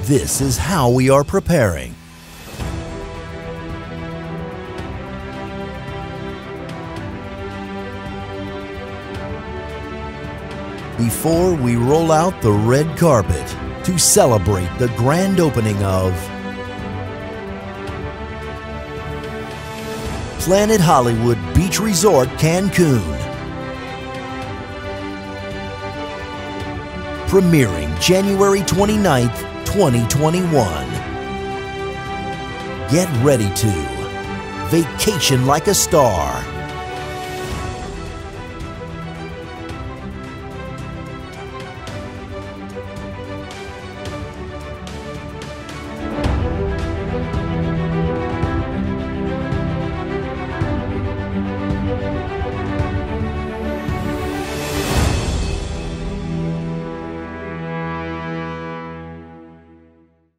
This is how we are preparing. Before we roll out the red carpet to celebrate the grand opening of Planet Hollywood Beach Resort Cancun, premiering January 29th, 2021. Get ready to vacation like a star